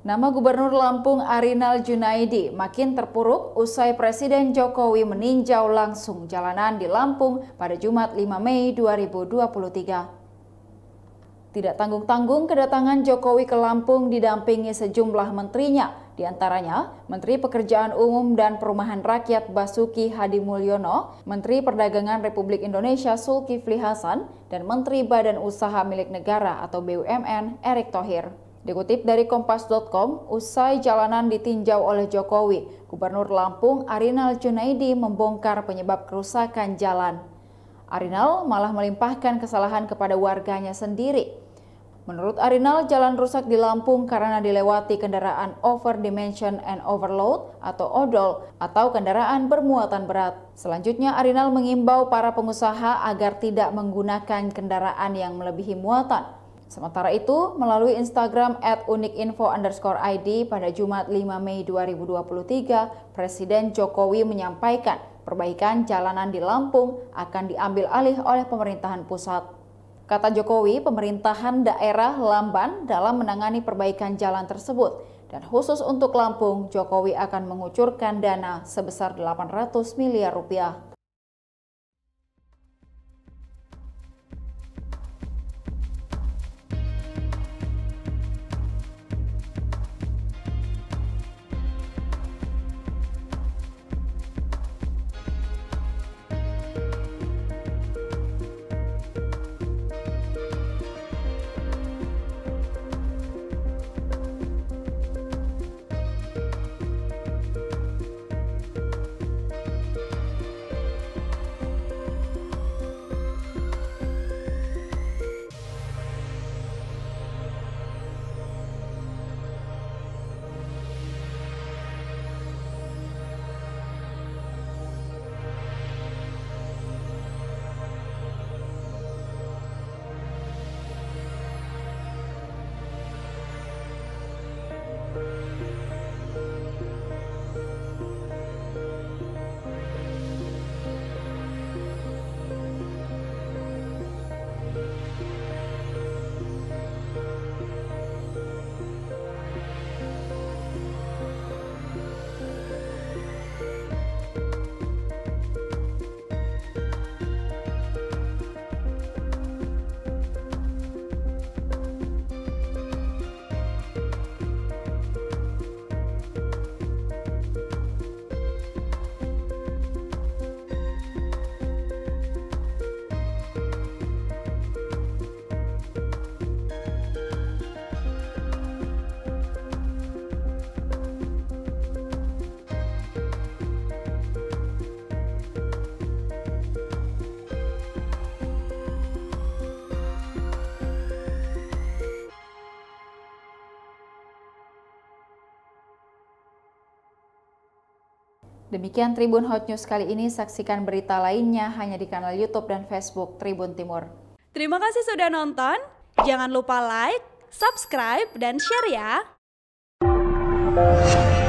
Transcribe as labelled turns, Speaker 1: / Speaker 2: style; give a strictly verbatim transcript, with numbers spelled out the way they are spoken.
Speaker 1: Nama Gubernur Lampung Arinal Junaidi makin terpuruk usai Presiden Jokowi meninjau langsung jalanan di Lampung pada Jumat lima Mei dua ribu dua puluh tiga. Tidak tanggung-tanggung kedatangan Jokowi ke Lampung didampingi sejumlah menterinya, diantaranya Menteri Pekerjaan Umum dan Perumahan Rakyat Basuki Hadimulyono, Menteri Perdagangan Republik Indonesia Zulkifli Hasan, dan Menteri Badan Usaha Milik Negara atau B U M N Erick Thohir. Dikutip dari kompas titik com, usai jalanan ditinjau oleh Jokowi, Gubernur Lampung Arinal Junaidi membongkar penyebab kerusakan jalan. Arinal malah melimpahkan kesalahan kepada warganya sendiri. Menurut Arinal, jalan rusak di Lampung karena dilewati kendaraan over dimension and overload atau odol atau kendaraan bermuatan berat. Selanjutnya, Arinal mengimbau para pengusaha agar tidak menggunakan kendaraan yang melebihi muatan. Sementara itu, melalui Instagram at unikinfo underscore id pada Jumat lima Mei dua ribu dua puluh tiga, Presiden Jokowi menyampaikan perbaikan jalanan di Lampung akan diambil alih oleh pemerintahan pusat. Kata Jokowi, pemerintahan daerah lamban dalam menangani perbaikan jalan tersebut. Dan khusus untuk Lampung, Jokowi akan mengucurkan dana sebesar delapan ratus miliar rupiah. Demikian Tribun Hot News kali ini, saksikan berita lainnya hanya di kanal YouTube dan Facebook Tribun Timur.
Speaker 2: Terima kasih sudah nonton, jangan lupa like, subscribe, dan share ya!